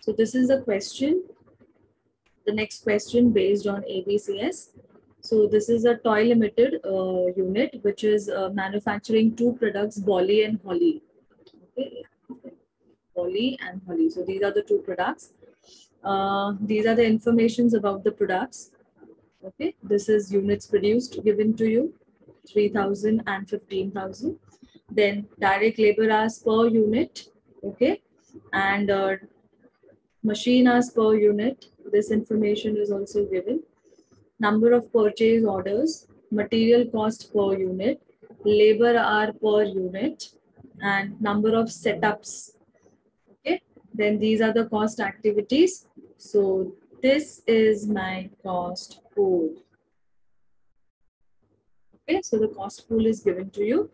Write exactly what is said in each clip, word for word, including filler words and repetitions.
So this is the question. The next question based on A B C S. So this is a toy limited uh, unit which is uh, manufacturing two products, Bolly and Holly. Okay, Bolly and Holly. So these are the two products. Uh, these are the informations about the products. Okay, this is units produced given to you, three thousand and fifteen thousand. Then direct labor hours per unit. Okay, and uh, machine hours per unit. This information is also given. Number of purchase orders, material cost per unit, labor hour per unit, and number of setups. Okay, then these are the cost activities. So this is my cost pool. Okay, so the cost pool is given to you.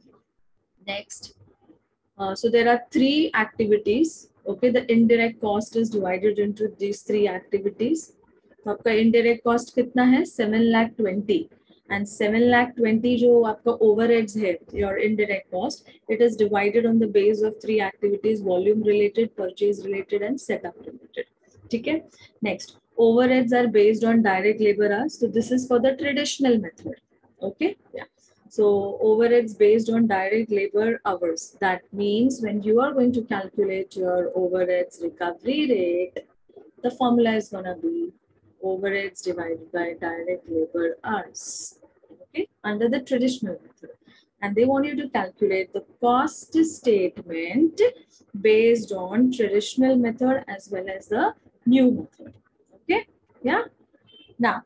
Next, uh, so there are three activities. Okay, the indirect cost is divided into these three activities. तो आपका indirect cost कितना है? seven lakh twenty. And seven lakh twenty जो आपका overheads है, your indirect cost, it is divided on the base of three activities: volume related, purchase related, and setup related. ठीक है? Next, overheads are based on direct labor hours. So this is for the traditional method. Okay, yeah. So overheads based on direct labor hours. That means when you are going to calculate your overheads recovery rate, the formula is going to be overheads divided by direct labor hours. Okay, under the traditional method. And they want you to calculate the cost statement based on traditional method as well as the new method. Okay, yeah. Now,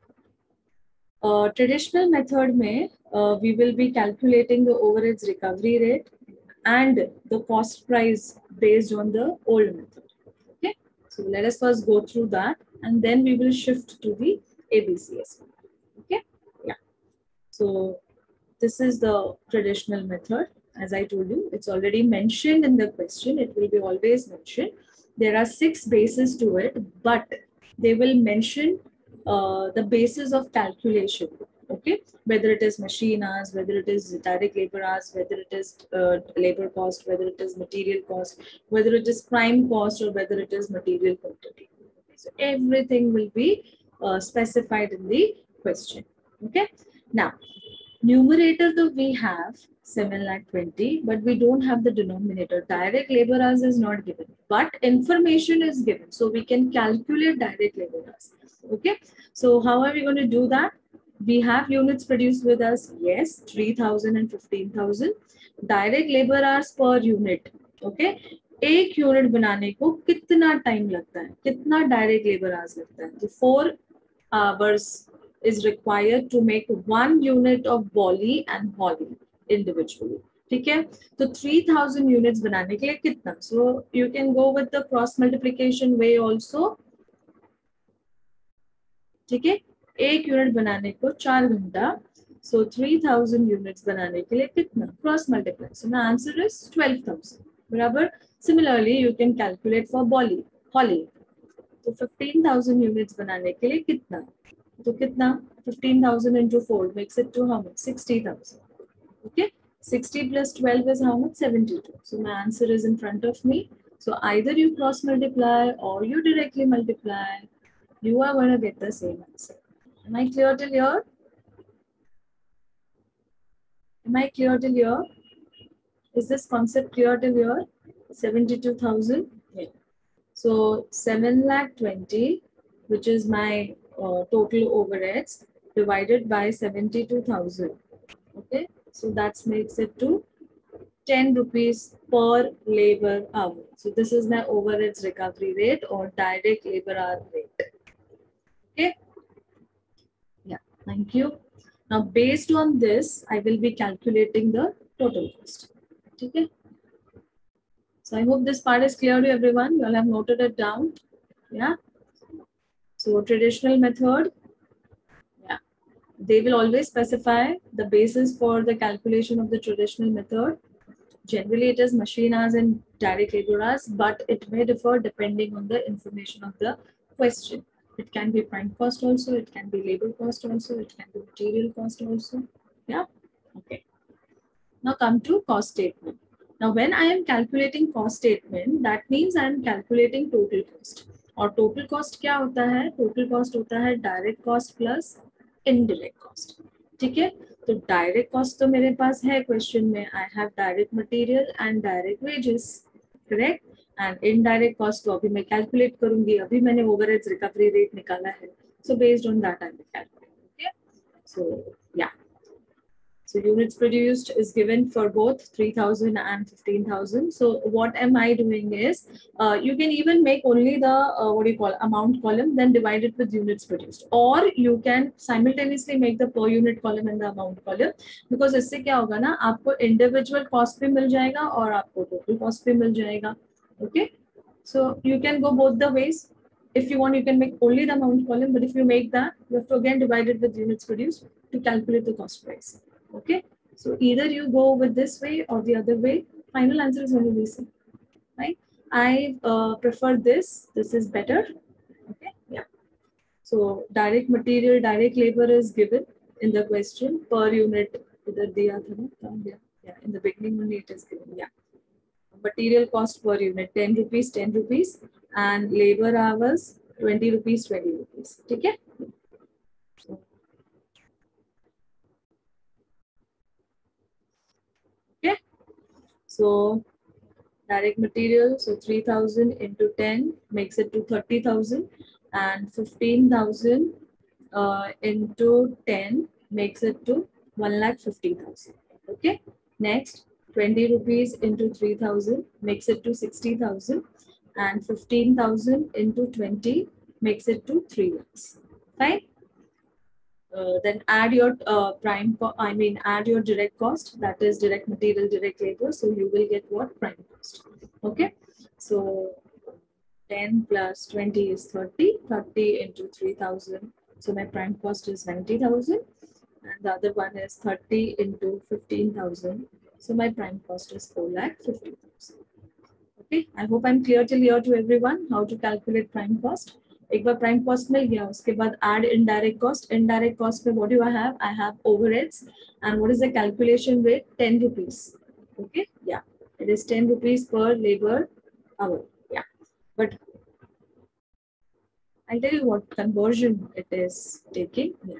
uh, traditional method may uh, we will be calculating the overheads recovery rate and the cost price based on the old method. Okay, so let us first go through that and then we will shift to the A B C S. Okay, yeah. So this is the traditional method. As I told you, it's already mentioned in the question. It will be always mentioned. There are six bases to it, but they will mention uh, the basis of calculation. Okay, whether it is machine hours, whether it is direct labor hours, whether it is uh, labor cost, whether it is material cost, whether it is prime cost, or whether it is material quantity. Okay, so everything will be uh, specified in the question. Okay, now numerator though we have seven lakh twenty, but we don't have the denominator. Direct labor hours is not given, but information is given. So we can calculate direct labor hours. Okay. So how are we going to do that? We have units produced with us. Yes, three thousand and fifteen thousand. Direct labor hours per unit. Okay. एक unit बनाने को कितना time लगता है, कितना direct labour hours लगता है? तो four hours is required to make one unit of Bolly and Holly individually. ठीक है, तो three thousand units बनाने के लिए कितना? So you can go with the cross multiplication way also. ठीक है, एक यूनिट बनाने को चार घंटा, so three thousand units बनाने के लिए कितना? Cross multiply. So my answer is twelve thousand. बराबर. Similarly, you can calculate for Bolly, Holly. तो fifteen thousand units बनाने के लिए कितना? तो कितना? fifteen thousand into four makes it to how much? sixty thousand. Okay, sixty plus twelve is how much? seventy-two. So my answer is in front of me. So either you cross multiply or you directly multiply, you are going to get the same answer. Am I clear till here? Am I clear till here? Is this concept clear till here? seventy-two thousand. Yeah. So seven lakh twenty, which is my uh, total overheads, divided by seventy-two thousand. Okay, so that makes it to ten rupees per labor hour. So this is my overheads recovery rate or direct labor hour rate. Okay, yeah, thank you. Now based on this, I will be calculating the total cost. Okay. So I hope this part is clear to everyone. You all have noted it down. Yeah. So traditional method. Yeah. They will always specify the basis for the calculation of the traditional method. Generally, it is machine hours and direct labor hours, but it may differ depending on the information of the question. It can be prime cost also, it can be labor cost also, it can be material cost also. Yeah. Okay. Now come to cost statement. Now, when I am calculating cost statement, that means I am calculating total cost. और total cost क्या होता है? Total cost होता है direct cost plus indirect cost. ठीक है? तो direct cost तो मेरे पास है question में. I have direct material and direct wages. Correct? And indirect cost तो अभी मैं calculate करूँगी. अभी मैंने overheads recovery rate निकाला है. So based on that I will calculate. Okay? So yeah. So units produced is given for both three thousand and fifteen thousand. So what am I doing is, uh, you can even make only the, uh, what do you call, amount column, then divide it with units produced. Or you can simultaneously make the per unit column and the amount column. Because इससे क्या होगा ना, आपको individual cost भी मिल जाएगा और आपको total cost भी मिल जाएगा. Okay? So you can go both the ways. If you want, you can make only the amount column, but if you make that, you have to again divide it with units produced to calculate the cost price. Okay, so either you go with this way or the other way. Final answer is going to be same, right? I uh, prefer this. This is better. Okay, yeah. So direct material, direct labor is given in the question per unit. Either diya tha na? Yeah, yeah. In the beginning only it is given. Yeah. Material cost per unit ten rupees, ten rupees, and labor hours twenty rupees, twenty rupees. Okay. Okay. So direct material, so three thousand into ten makes it to thirty thousand, and fifteen thousand uh, into ten makes it to one lakh fifty thousand. Okay. Next, twenty rupees into three thousand makes it to sixty thousand, and fifteen thousand into twenty makes it to three lakhs. Fine. Uh, then add your uh, prime, I mean, add your direct cost, that is direct material, direct labor. So you will get what? Prime cost. Okay. So ten plus twenty is thirty, thirty into three thousand. So my prime cost is ninety thousand. And the other one is thirty into fifteen thousand. So my prime cost is four lakh fifty thousand. Okay. I hope I'm clear till here to everyone how to calculate prime cost. एक बार prime cost मिल गया, उसके बाद add indirect cost. Indirect cost में what do I have? I have overheads, and what is the calculation rate? ten rupees. Okay, yeah, it is ten rupees per labor hour. Yeah, but I'll tell you what conversion it is taking. Yeah.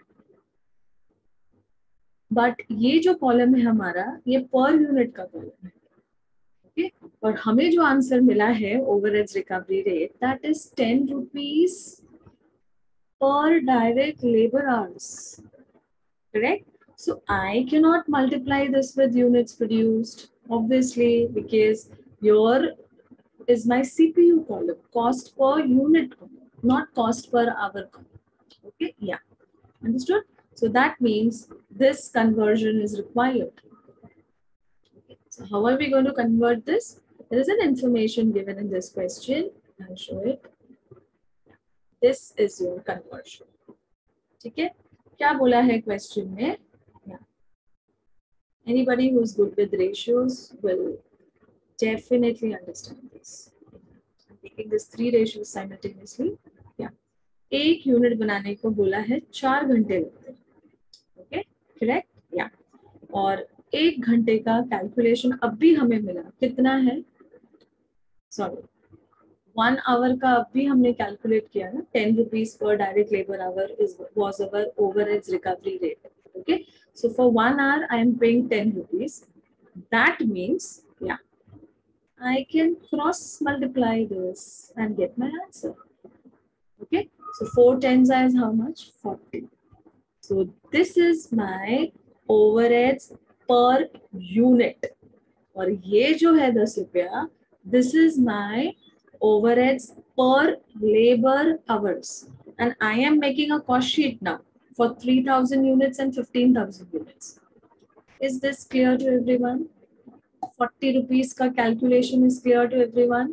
But ये जो column है हमारा, ये per unit का column है. Okay, और हमें जो आंसर मिला है overheads recovery rate, that is ten rupees per direct labor hours. Correct? So I cannot multiply this with units produced, obviously, because your is my C P U column, cost per unit column, not cost per hour column. Okay, yeah, understood? So that means this conversion is required. Okay. So how are we going to convert this? There is an information given in this question. I'll show it. This is your conversion. ठीक है? क्या बोला है question में? Yeah. Anybody who is good with ratios will definitely understand this. I'm taking these three ratios simultaneously. Yeah. एक unit बनाने को बोला है चार घंटे लगते हैं. Okay, correct? Yeah. और एक घंटे का कैलकुलेशन अब भी हमें मिला कितना है? सॉरी, वन आवर का अब भी हमने कैलकुलेट किया ना, ten rupees per direct labour hour is was our overheads recovery rate. Okay, so for one hour I am paying ten rupees. That means, yeah, I can cross multiply this and get my answer. Okay, so four tens is how much? forty. So this is my overheads per unit. और ये जो है दस रुपया, this is my overheads per labor hours. And I am making a cost sheet now for three thousand units and fifteen thousand units. Is this clear to everyone? forty rupees ka calculation is clear to everyone?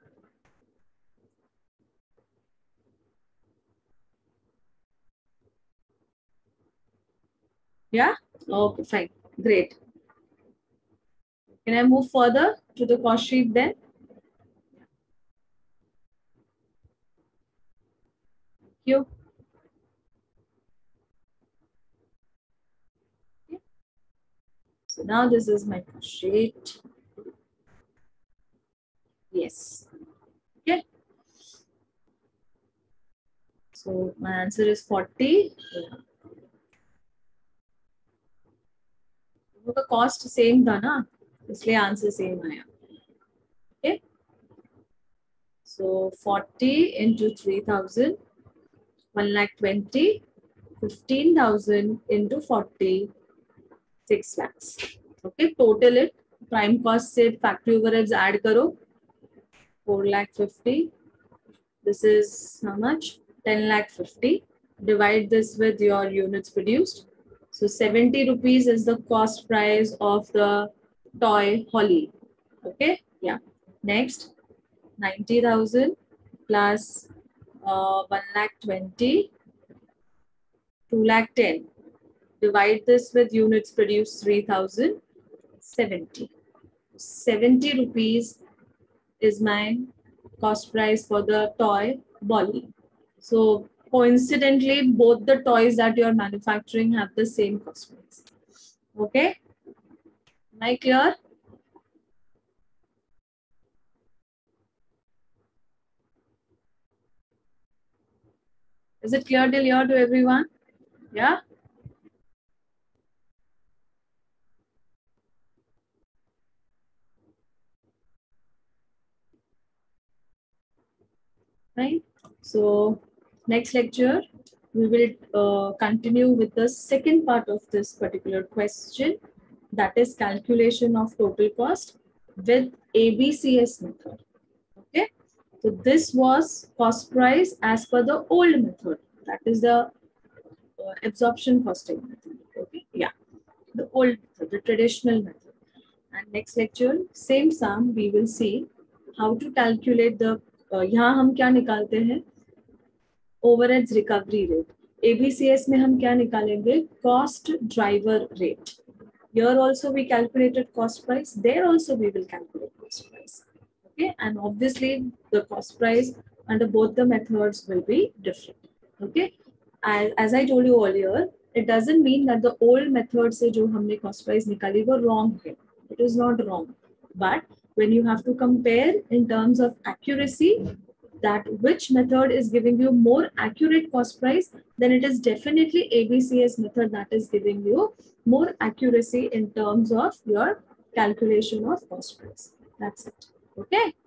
Yeah? Okay, fine. Great. Can I move further to the cost sheet then? Thank you. So now this is my cost sheet. Yes. Okay. So my answer is forty. Yeah. The cost same था ना, इसलिए answer same आया. Okay. So forty into three thousand, one lakh twenty, fifteen thousand into forty, six lakhs. Okay, total it. Prime cost से factory overheads add करो, four lakh fifty. This is how much? ten lakh fifty. Divide this with your units produced. So seventy rupees is the cost price of the toy Holly. Okay, yeah. Next, ninety thousand plus uh, one lakh twenty, two lakh ten. Divide this with units produced three thousand seventy. seventy rupees is my cost price for the toy Bolly. So coincidentally, both the toys that you're manufacturing have the same cost price. Okay? Am I clear? Is it clear till here to everyone? Yeah? Right? So next lecture, we will uh, continue with the second part of this particular question, that is calculation of total cost with A B C S method. Okay, so this was cost price as per the old method, that is the uh, absorption costing method. Okay, yeah, the old method, the traditional method. And next lecture, same sum, we will see how to calculate the uh, यहाँ हम क्या निकालते हैं, overheads recovery rate. एबीसीएस में हम क्या निकालेंगे, cost driver rate. Here also we calculated cost price, there also we will calculate cost price. Okay, and obviously the cost price under both the methods will be different. Okay, as, as I told you earlier, it doesn't mean that the old method से जो हमने cost price निकाली वो wrong है. It is not wrong, but when you have to compare in terms of accuracy, that which method is giving you more accurate cost price, then it is definitely A B C S method that is giving you more accuracy in terms of your calculation of cost price. That's it. Okay.